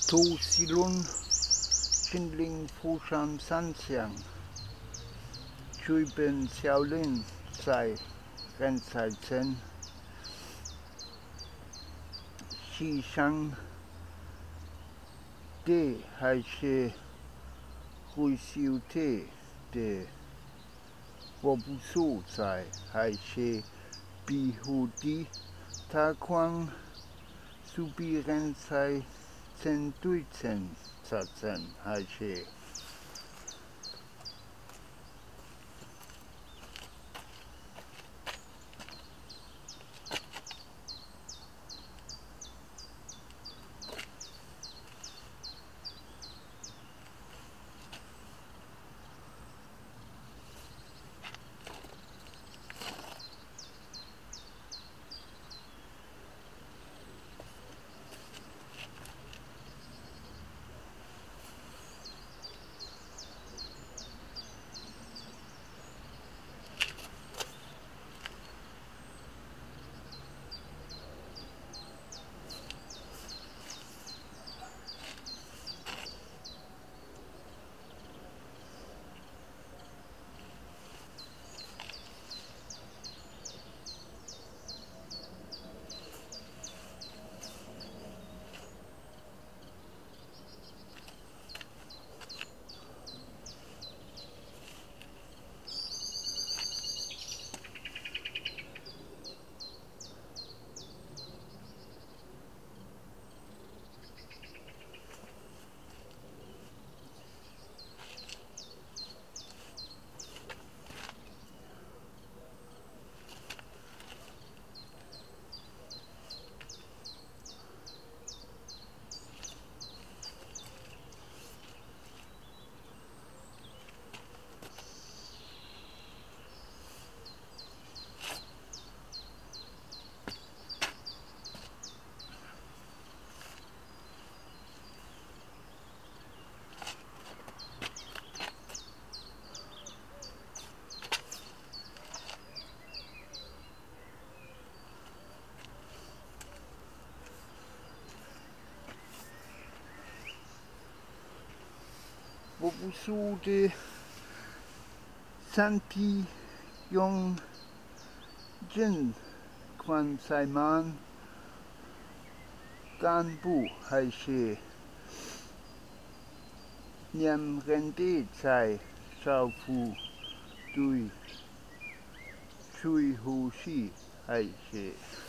Tô Silun Chinling Fushan Sanxiang Chui Ben Xiaolin Sai Ren Sai Chen Xi Shang De Hai She Hui Xiu Te De Wo Bu Su Sai Hai She Bi Hu Di Ta Quang Su Bi Ren Sai Chen Dui Chen Sa Chen Hai She Wo Bu Su De San Pi Yong Jin Quan Sai Man Gan Bu Hai She Niam Ren De Tsai Shao Fu Dui Chui Hu Shi Hai She